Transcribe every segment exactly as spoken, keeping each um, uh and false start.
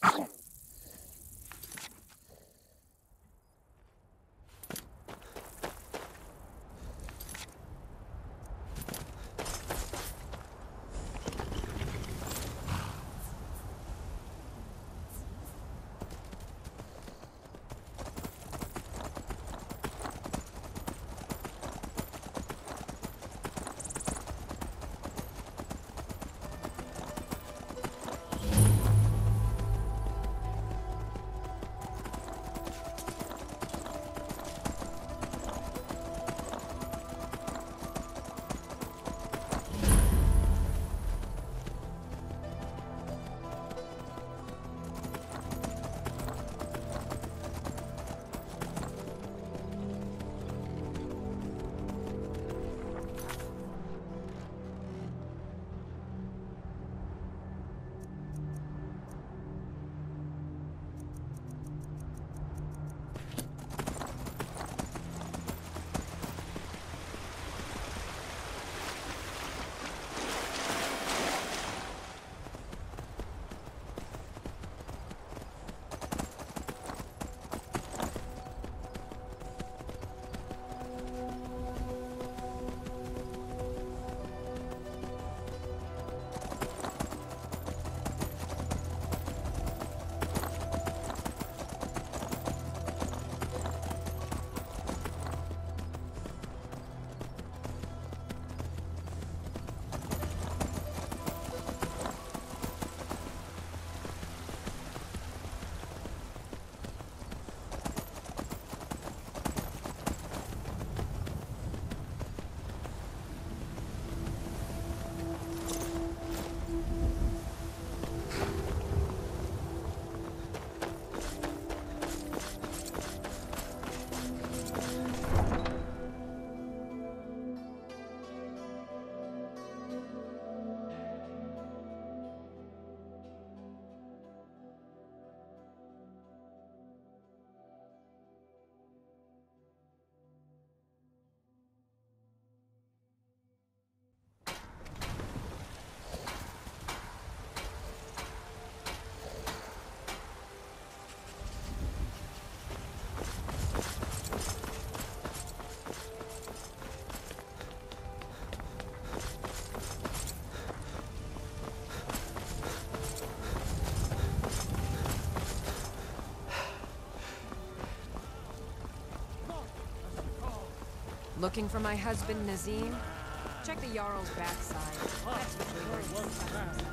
Looking for my husband, Nazim? Check the Jarl's backside. That's usually where he sits.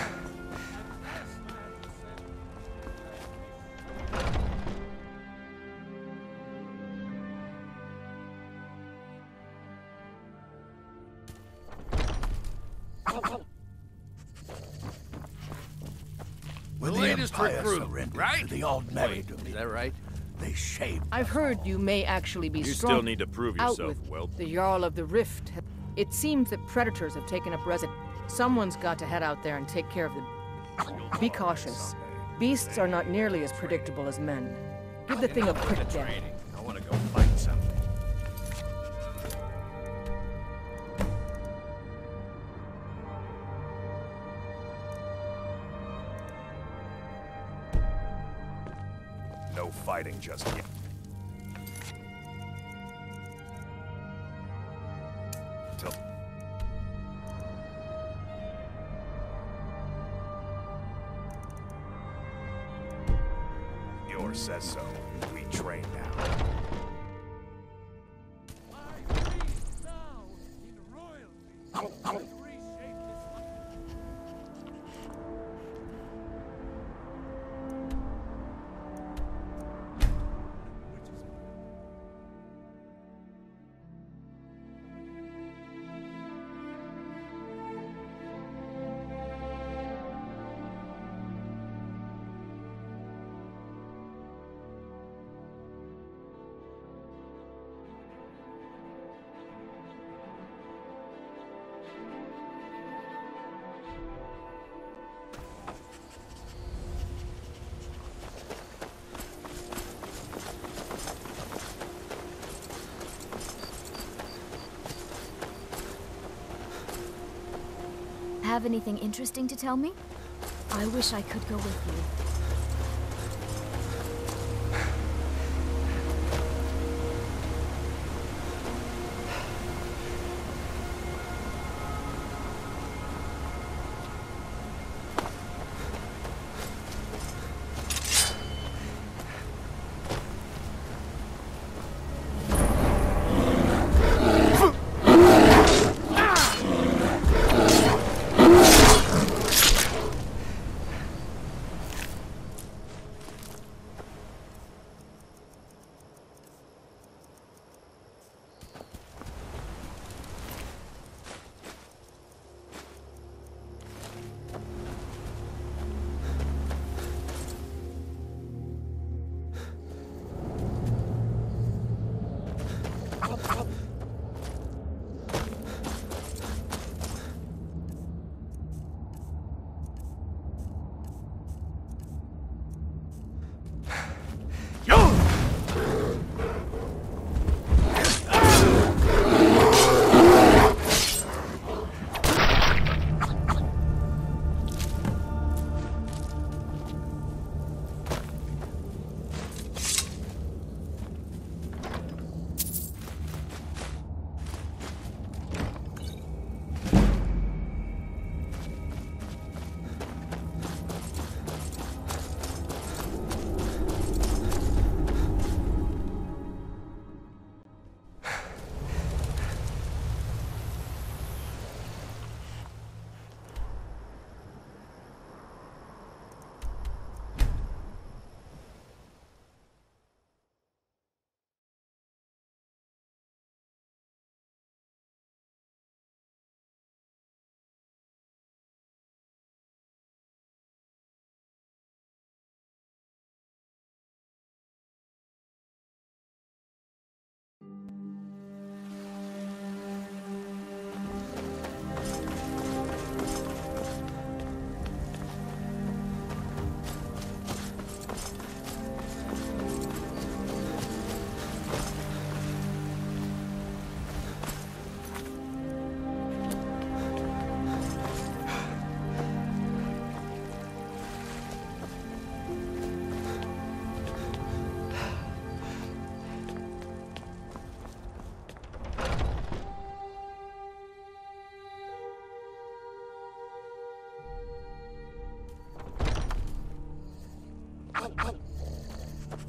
When the latest Empire recruit, surrendered right? to the Aldmeri dominion, Is that right? they shaped. I've heard you may actually be You strong. still need to prove out yourself, with Welt. the Jarl of the Rift. It seems that predators have taken up residence. Someone's got to head out there and take care of them. Be cautious. Beasts are not nearly as predictable as men. Give the thing a quick death. I want to go fight something. No fighting just yet. Till Yor says so. We train now. Have anything interesting to tell me? I wish I could go with you.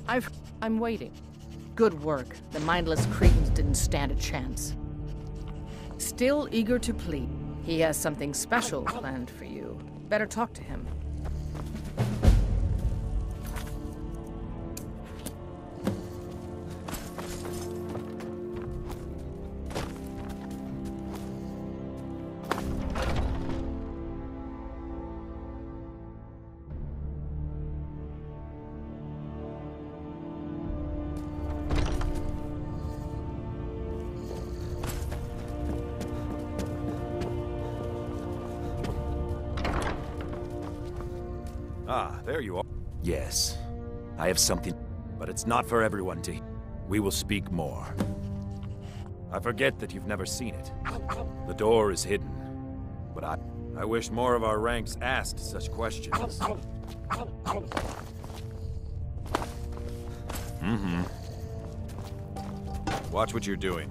I've... I'm waiting. Good work. The mindless cretins didn't stand a chance. Still eager to plead. He has something special planned for you. Better talk to him. Ah, there you are. Yes, I have something, but it's not for everyone to hear. We will speak more. I forget that you've never seen it. The door is hidden, but I... I wish more of our ranks asked such questions. Mm-hmm. Watch what you're doing.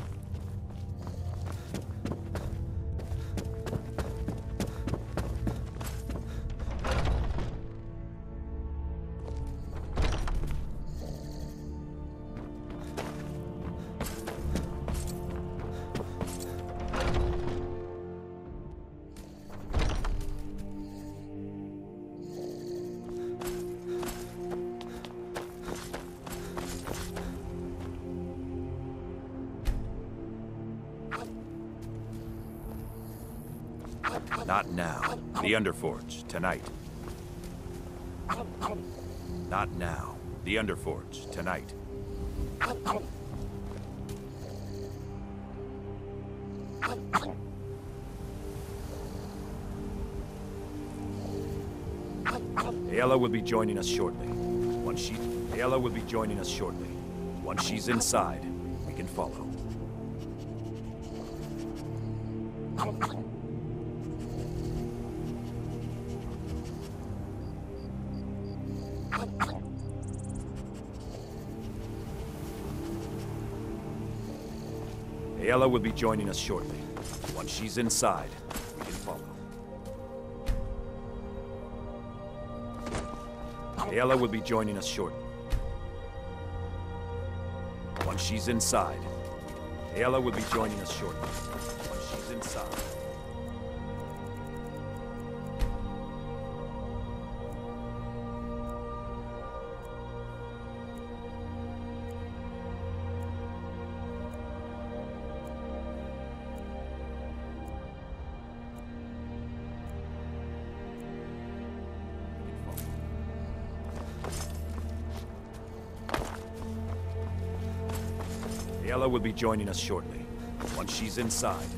Not now. The Underforge, tonight. Not now. The Underforge, tonight. Ayla will be joining us shortly. Once she... Ayla will be joining us shortly. Once she's inside, we can follow. Ayla will be joining us shortly. Once she's inside, we can follow. Ayla will be joining us shortly. Once she's inside, Ayla will be joining us shortly. Once she's inside. Ayla will be joining us shortly. Once she's inside.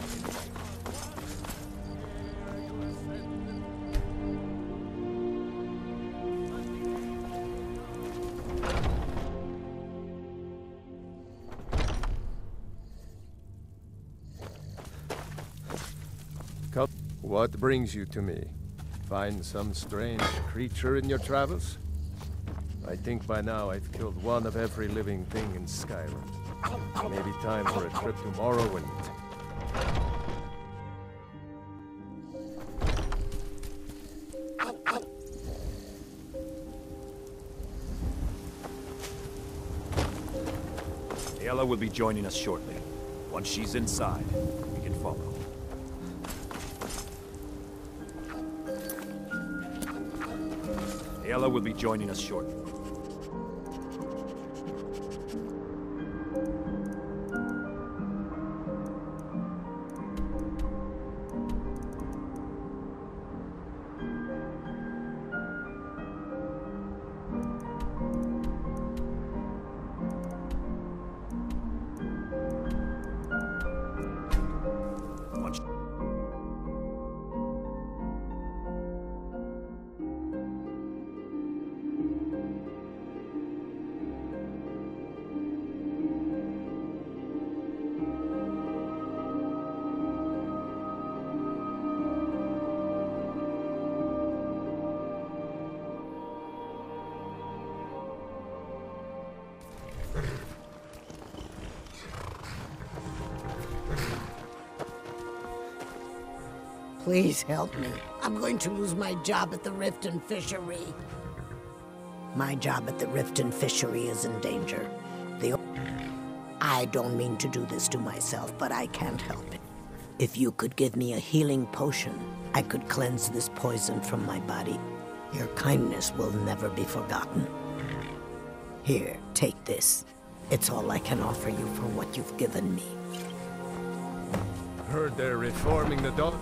What brings you to me? Find some strange creature in your travels? I think by now I've killed one of every living thing in Skyrim. Maybe time for a trip to Morrowind. Ayla will be joining us shortly. Once she's inside, we can follow. Ayla will be joining us shortly. Please help me. I'm going to lose my job at the Riften Fishery. My job at the Riften fishery is in danger. The I don't mean to do this to myself, but I can't help it. If you could give me a healing potion, I could cleanse this poison from my body. Your kindness will never be forgotten. Here, take this. It's all I can offer you for what you've given me. Heard they're reforming the dog.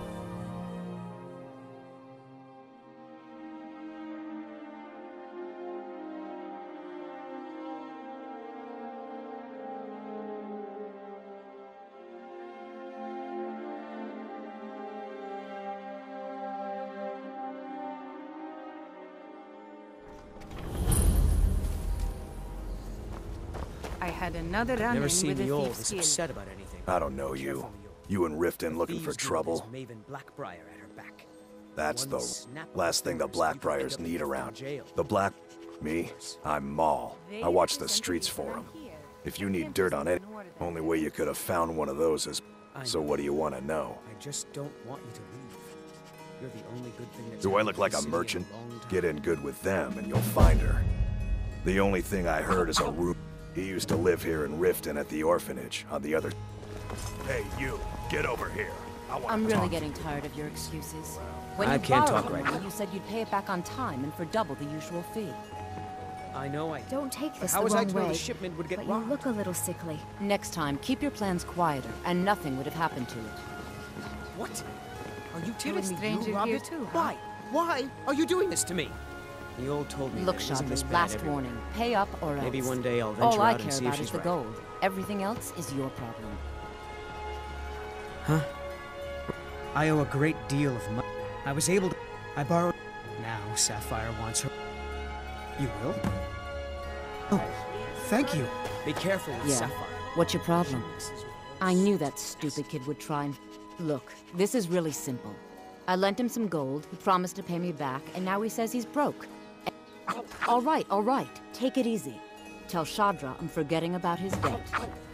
I had another run Never in seen with the a old thief's this skill. upset about anything. I don't know you. You and Riften looking for trouble? Maven Blackbriar at her back. That's One the snap of last thing the fingers, you could Blackbriars end up need in around. jail. The Black... Me? I'm Maul. I watch the streets for them. If you need dirt on it, only way you could have found one of those is... So what do you want to know? I just don't want you to leave. You're the only good thing that's Do I happened look to like the a city in merchant? long time. Get in good with them and you'll find her. The only thing I heard is a root. He used to live here in Riften at the orphanage on the other... Hey, you! Get over here! I want I'm to really talk. getting tired of your excuses. When I you can't borrowed talk right money, now. you said you'd pay it back on time and for double the usual fee. I know I... Don't take But this how the was I wrong to know way, the shipment would get but you robbed? look a little sickly. Next time, keep your plans quieter, and nothing would have happened to it. What? Are you You're a telling me stranger you robbed here it? too, huh? Why? Why are you doing this to me? The old told me Look, that it isn't this Shadley, bad last everywhere. warning. Pay up or else. Maybe one day I'll venture All I out and care see about if is she's the right. gold. Everything else is your problem. Huh? I owe a great deal of money. I was able to... I borrowed... Now Sapphire wants her... You will? Oh, thank you. Be careful with Yeah. Sapphire. What's your problem? I knew that stupid kid would try and... Look, this is really simple. I lent him some gold, he promised to pay me back, and now he says he's broke. And... All right, all right. Take it easy. Tell Shadra I'm forgetting about his debt.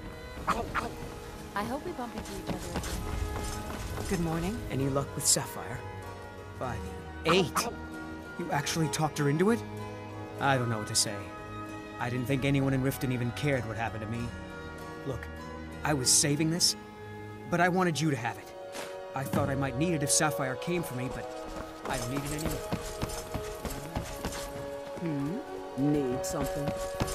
I hope we bump into each other again. Good morning. Any luck with Sapphire? By the eight. You actually talked her into it? I don't know what to say. I didn't think anyone in Riften even cared what happened to me. Look, I was saving this, but I wanted you to have it. I thought I might need it if Sapphire came for me, but I don't need it anymore. Hmm? Need something?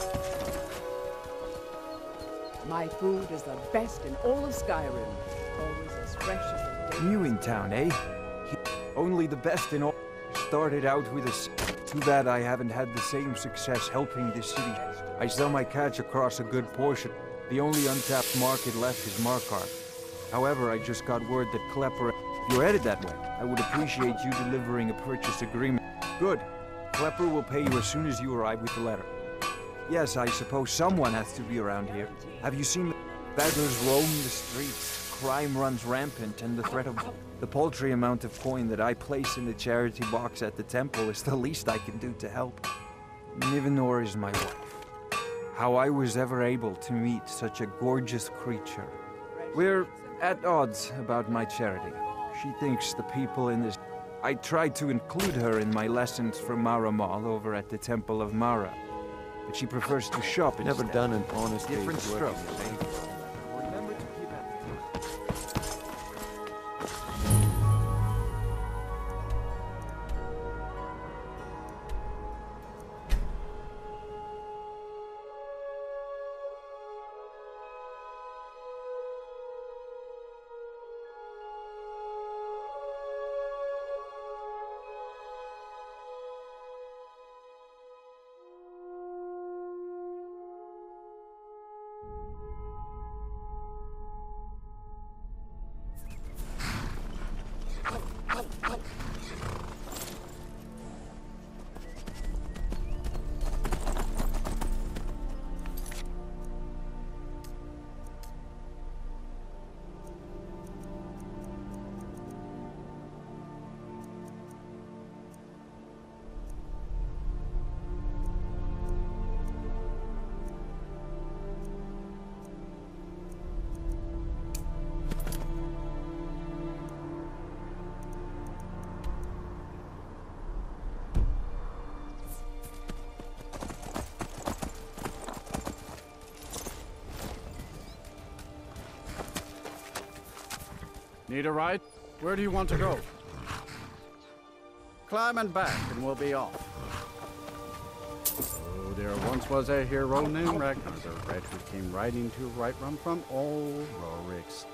My food is the best in all of Skyrim. Always as fresh as the day. New in town, eh? Only the best in all. Started out with a s- Too bad I haven't had the same success helping this city. I sell my catch across a good portion. The only untapped market left is Markarth. However, I just got word that Klepper... If you're headed that way, I would appreciate you delivering a purchase agreement. Good. Klepper will pay you as soon as you arrive with the letter. Yes, I suppose someone has to be around here. Have you seen... Beggars roam the streets, crime runs rampant, and the threat of... The paltry amount of coin that I place in the charity box at the temple is the least I can do to help. Nivenor is my wife. How I was ever able to meet such a gorgeous creature. We're at odds about my charity. She thinks the people in this... I tried to include her in my lessons for Maramal over at the Temple of Mara. But she prefers to shop instead. Never done an honest day's Different work. strokes, eh? Remember to keep at... Need a ride? Where do you want to go? Climb and back, and we'll be off. Oh, there once was a hero named Ragnar the Red who came riding to Whiterun from old Rorik's.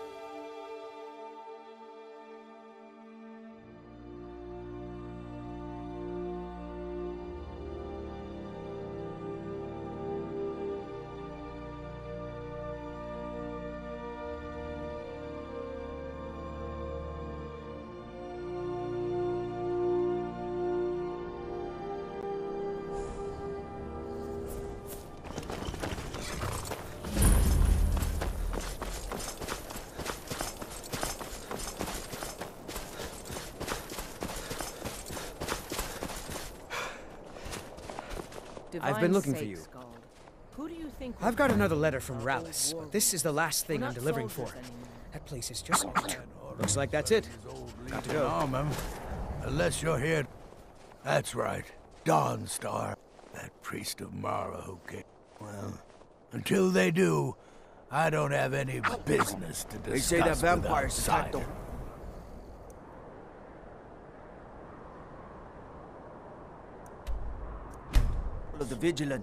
I've been looking for you. Who do you think I've got another letter from Rallis, but this is the last thing I'm delivering for him. That place is just... Looks like that's it. Got to go. No, man. Unless you're here. That's right. Dawnstar. That priest of Mara who came. Well, until they do, I don't have any business to discuss. They say that vampires attacked them. Of the Vigilant.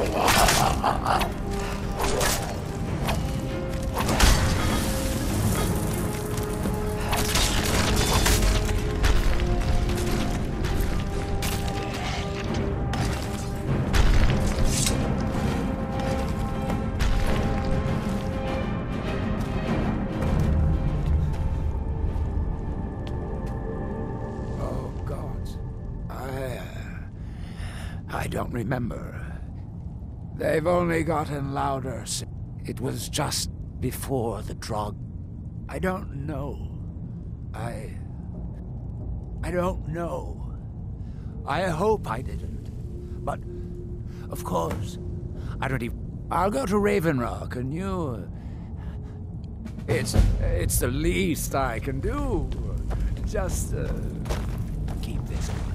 I don't remember. They've only gotten louder. It was just before the drug. I don't know. I... I don't know. I hope I didn't. But, of course, I don't even... I'll go to Raven Rock, and you... It's... it's the least I can do. Just, uh... keep this quiet.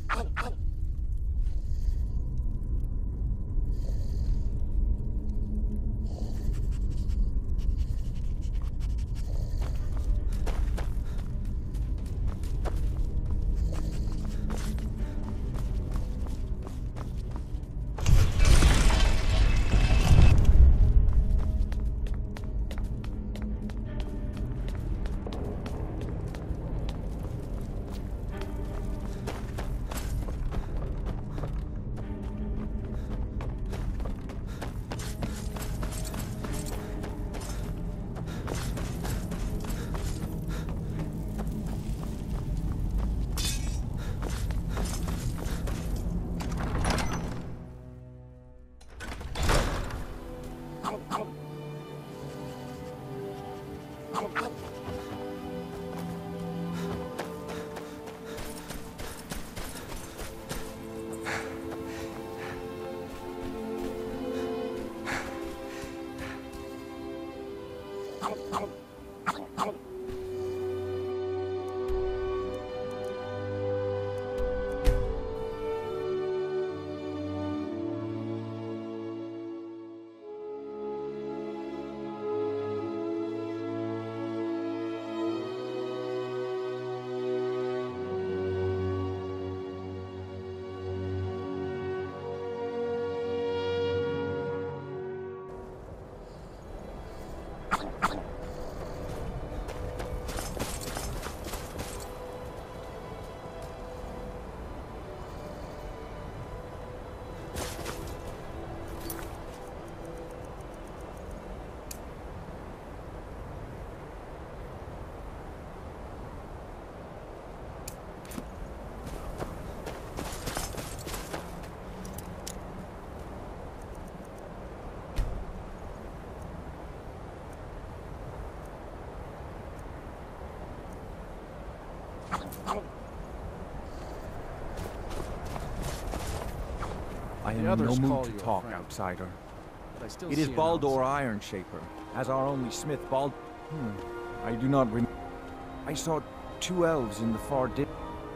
I The am in others no call mood to you a talk, friend. outsider. But I still It see is an Baldur outsider. Ironshaper, as our only smith, Bald... Hmm. I do not remember. I saw two elves in the far distance,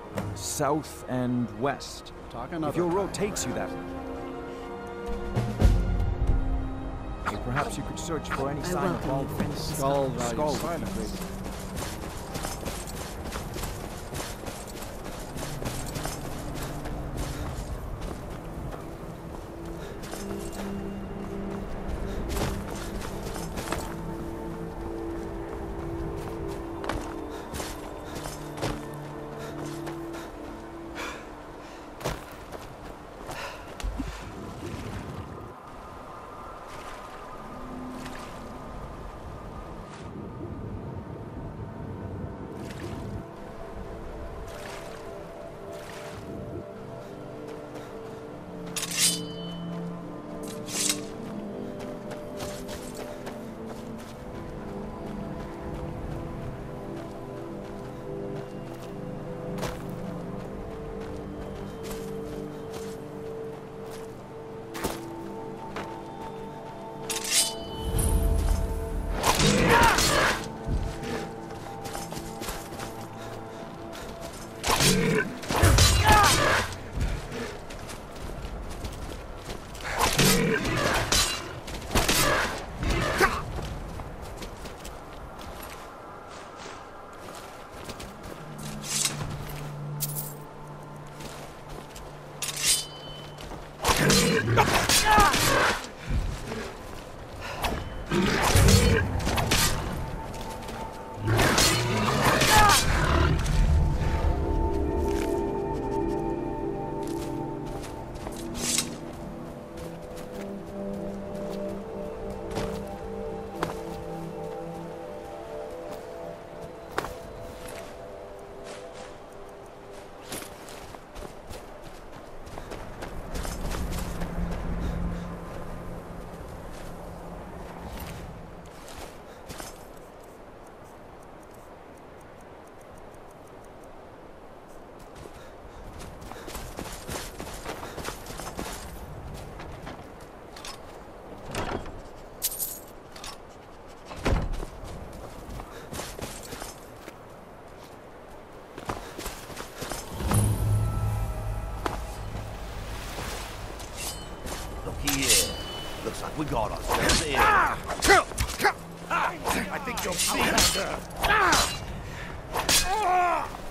south and west. Talk If another your road time. takes you that way. Hey, perhaps you could search for any I sign of welcome you, Baldur. friend. Skull value Skull would be silence. great. like we got ourselves in. I think you'll see.